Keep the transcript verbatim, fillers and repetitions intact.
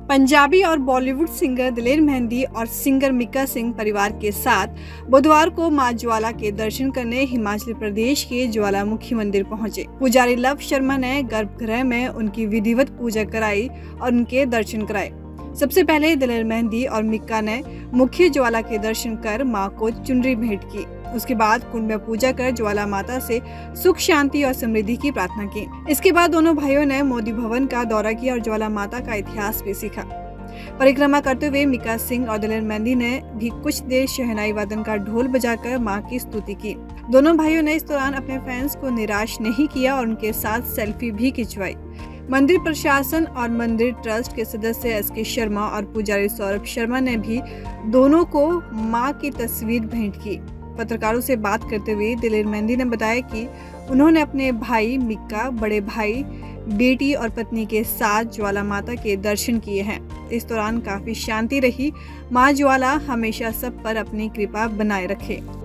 पंजाबी और बॉलीवुड सिंगर दिलेर मेहंदी और सिंगर मिक्का सिंह परिवार के साथ बुधवार को मां ज्वाला के दर्शन करने हिमाचल प्रदेश के ज्वालामुखी मंदिर पहुंचे। पुजारी लव शर्मा ने गर्भगृह में उनकी विधिवत पूजा कराई और उनके दर्शन कराए। सबसे पहले दिलेर मेहंदी और मिक्का ने मुख्य ज्वाला के दर्शन कर मां को चुनरी भेंट की। उसके बाद कुंड में पूजा कर ज्वाला माता से सुख शांति और समृद्धि की प्रार्थना की। इसके बाद दोनों भाइयों ने मोदी भवन का दौरा किया और ज्वाला माता का इतिहास भी सीखा। परिक्रमा करते हुए मिक्का सिंह और दिलेर मेहंदी ने भी कुछ देर शहनाई वादन का ढोल बजाकर मां की स्तुति की। दोनों भाइयों ने इस दौरान अपने फैंस को निराश नहीं किया और उनके साथ सेल्फी भी खिंचवाई। मंदिर प्रशासन और मंदिर ट्रस्ट के सदस्य एस के शर्मा और पुजारी सौरभ शर्मा ने भी दोनों को मां की तस्वीर भेंट की। पत्रकारों से बात करते हुए दिलेर मेहंदी ने बताया कि उन्होंने अपने भाई मिक्का, बड़े भाई, बेटी और पत्नी के साथ ज्वाला माता के दर्शन किए हैं। इस दौरान काफी शांति रही। मां ज्वाला हमेशा सब पर अपनी कृपा बनाए रखे।